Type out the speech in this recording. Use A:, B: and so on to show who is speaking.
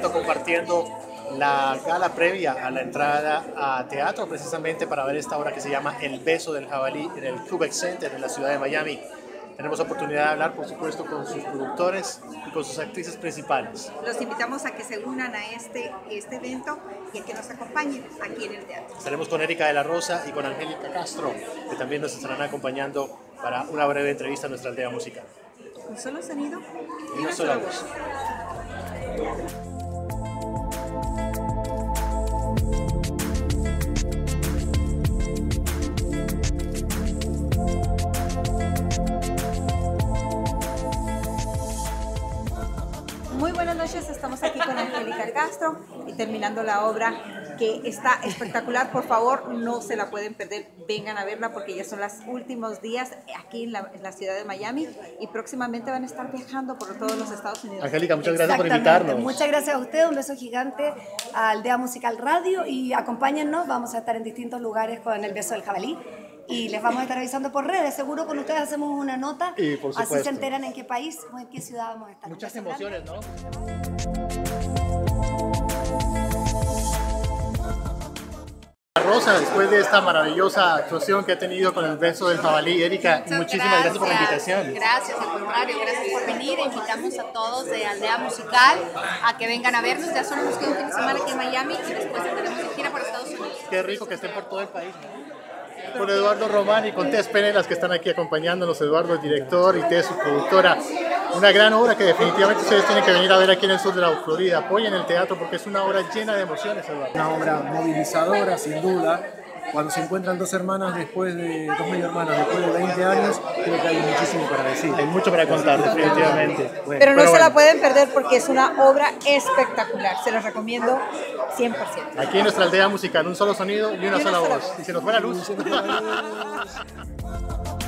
A: momento compartiendo la gala previa a la entrada a teatro, precisamente para ver esta obra que se llama El beso del jabalí en el Quebec Center en la ciudad de Miami. Tenemos oportunidad de hablar, por supuesto, con sus productores y con sus actrices principales.
B: Los invitamos a que se unan a este evento y a que nos acompañen aquí en el teatro.
A: Estaremos con Erika de la Rosa y con Angélica Castro, que también nos estarán acompañando para una breve entrevista a nuestra aldea musical.
B: Un solo sonido
A: y una sola voz.
B: Muy buenas noches, estamos aquí con Angélica Castro y terminando la obra que está espectacular. Por favor, no se la pueden perder, vengan a verla porque ya son los últimos días aquí en la ciudad de Miami y próximamente van a estar viajando por todos los Estados Unidos.
A: Angélica, muchas gracias por invitarnos.
C: Muchas gracias a usted, un beso gigante a Aldea Musical Radio y acompáñennos, vamos a estar en distintos lugares con El beso del jabalí. Y les vamos a estar avisando por redes, seguro con ustedes hacemos una nota,
A: y por supuesto,
C: así se enteran en qué país o en qué ciudad vamos a estar.
A: Muchas emociones, ¿no? Rosa, después de esta maravillosa actuación que ha tenido con El beso del jabalí, Erika, muchísimas gracias por la invitación.
D: Gracias, al contrario, gracias por venir. Invitamos a todos de Aldea Musical a que vengan a vernos. Ya solo nos queda un fin de semana aquí en Miami y después estaremos de gira por Estados Unidos.
A: Qué rico que estén por todo el país, ¿no? Con Eduardo Román y con Tess Penelas, que están aquí acompañándonos. Eduardo, el director, y Tess, su productora. Una gran obra que definitivamente ustedes tienen que venir a ver aquí en el sur de la Florida. Apoyen el teatro porque es una obra llena de emociones, Eduardo.
E: Una obra movilizadora, sin duda. Cuando se encuentran dos hermanas después de, dos medio hermanas después de 20 años, creo que hay muchísimo para decir.
A: Hay mucho para contar, definitivamente.
B: Bueno, pero no se la pueden perder porque es una obra espectacular. Se los recomiendo 100%.
A: Aquí en nuestra aldea musical, un solo sonido y una sola voz. Y se nos fue la luz.